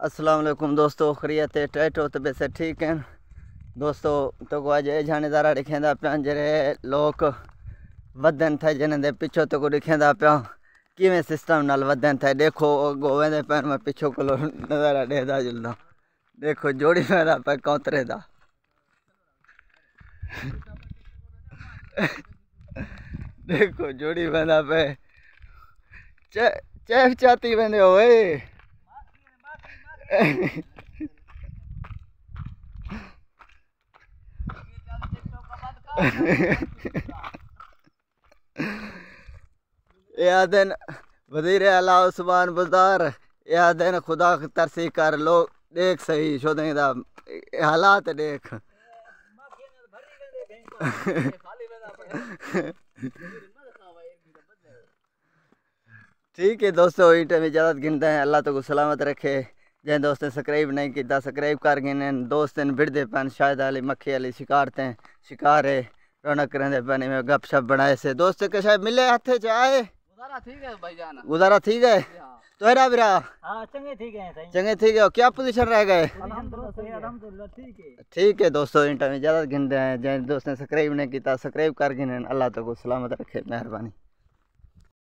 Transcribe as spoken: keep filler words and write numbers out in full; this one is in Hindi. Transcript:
अस्सलाम वालेकुम दोस्तों, खैरियत है टैटो तो वैसे ठीक हैं दोस्तों। तो को अज ये जानेदारा दिखेंदा पिया जरे लोग वधन थे जिन्हें दे पिछो तो को दिखेंदा पिया किवें सिस्टम नाल वधन थे। देखो गोवे दे पैर में पिछो को नज़ारा देदा जुलदा, देखो जोड़ी पैदा पे कौतरे दा देखो जोड़ी पैदा पे चेफ चाती वेंदे होए या दिन वज़ीर आला उस्मान बुज़दार या दिन खुदा तरसी कर लो देख सही शोधे दा हालात देख। ठीक है दोस्तों, इटे में इजाज़त गिनते हैं। अल्लाह तो को सलामत रखे। जिन दोस्त ने सब्सक्राइब नहीं किया सब्सक्राइब कर गए दोस्त भिड़ते पैन शायद आली मक्खी वाली शिकारते शिकार है रौनक रहते पैन में गप शप बनाए से दोस्त के शायद मिले हाथे च आए गुजारा ठीक है भाईजान, गुजारा ठीक है तो है बिरा। हाँ चंगे ठीक है सही चंगे ठीक है। क्या पोजीशन रह गए? ठीक है ठीक है दोस्तों, इंटर में ज़्यादा गिनते हैं। जिन दोस्त ने सब्सक्राइब नहीं किया सब्सक्राइब कर गए। अल्लाह तो को सलामत रखे, मेहरबानी।